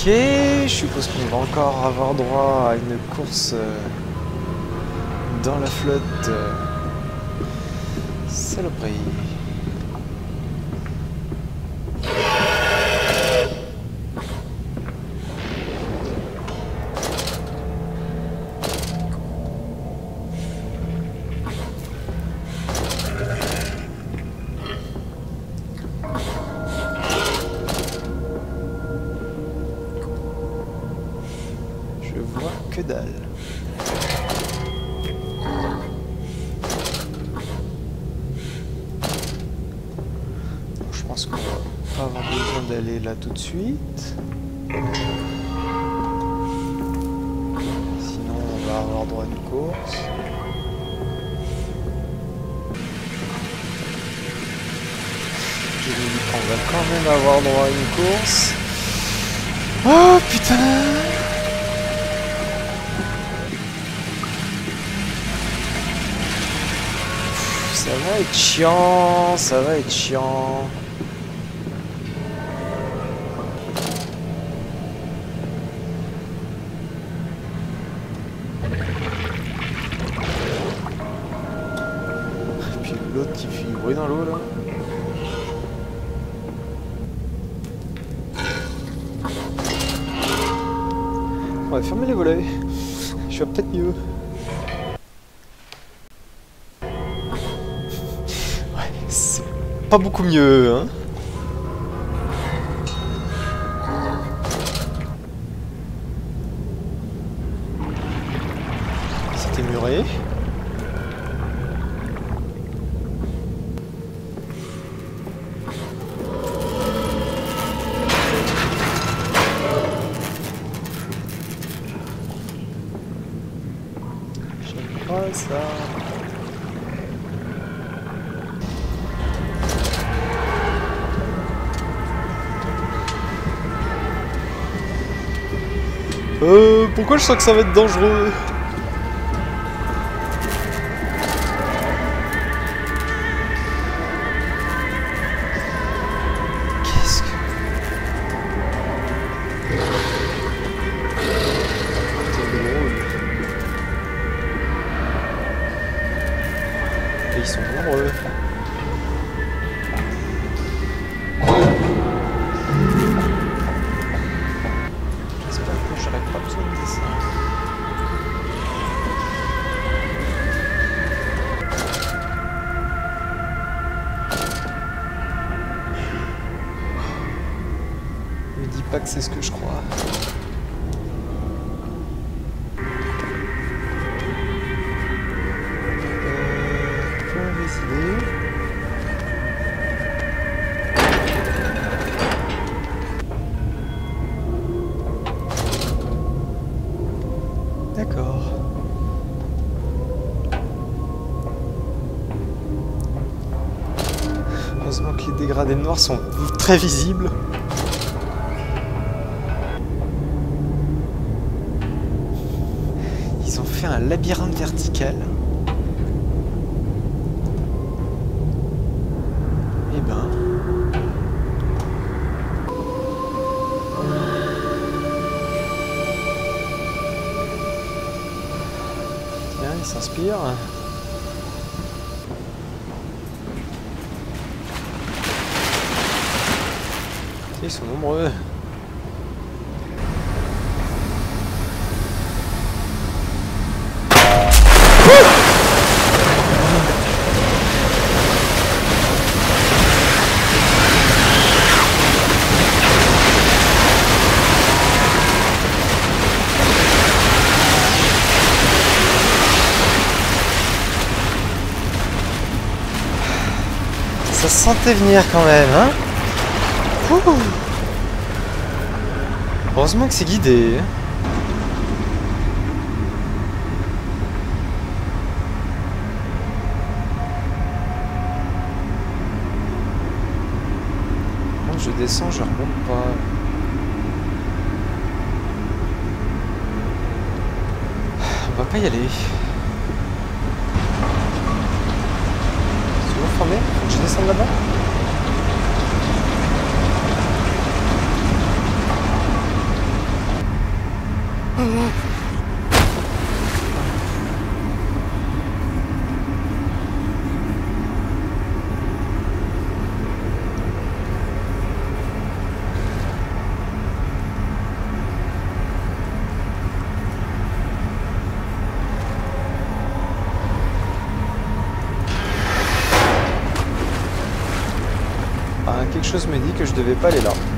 je suppose qu'on va encore avoir droit à une course dans la flotte. Saloperie. Que dalle. Bon, je pense qu'on va pas avoir besoin d'aller là tout de suite. Sinon on va avoir droit à une course. Je me dis qu'on va quand même avoir droit à une course. Oh putain! Ça va être chiant, ça va être chiant. Et puis l'autre qui fait du bruit dans l'eau là. On va fermer les volets. Je vais peut-être mieux. Pas beaucoup mieux, hein. C'était muré. J'aime pas ça. Pourquoi je sens que ça va être dangereux? Qu'est-ce que... C'est drôle. Et ils sont nombreux. Me dis pas que c'est ce que je crois. Point décidé. D'accord. Heureusement que les dégradés noirs sont très visibles. Ils ont fait un labyrinthe vertical. Eh ben... Tiens, il s'inspire. Ils sont nombreux. Ça se sentait venir quand même, hein? Ouh. Heureusement que c'est guidé. Quand je descends, je remonte pas. On va pas y aller. C'est toujours fermé? Faut que je descende là-bas? quelque chose me dit que je devais pas aller là.